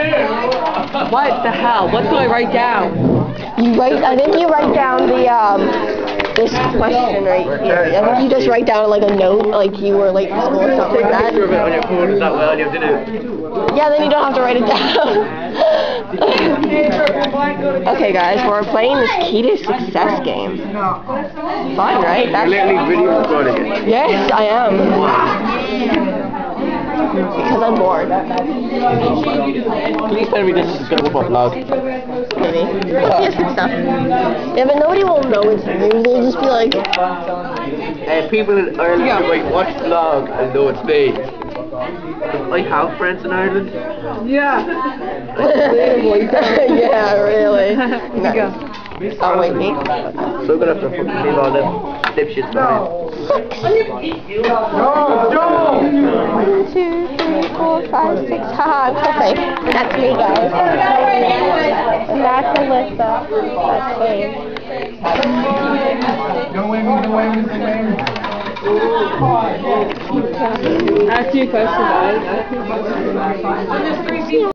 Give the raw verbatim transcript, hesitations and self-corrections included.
What the hell? What do I write down? You write, I think you write down the, um, this question right here. I think you just write down like a note, like you were late for school or something like that. Take a picture of it on your phone, is that well you did it? Yeah, then you don't have to write it down. Okay guys, we're playing this Key to Success game. Fun, right? That's You're literally video recording it. Yes, I am. Because I'm bored. Please tell me this is going to go up vlog. Maybe. Yeah, it's good stuff. Yeah, but nobody will know it's you. They'll just be like... Uh, people in Ireland yeah. might watch the vlog and know it's me. I have friends in Ireland. Yeah. Yeah, really. No. Oh, wait, me? So I'm going to have to fucking leave all them dipshits behind. One, two, three, four, five, six. Haha, I'm so fake. That's me, guys. And that's Alyssa. That's Shane. Ask you a question, guys.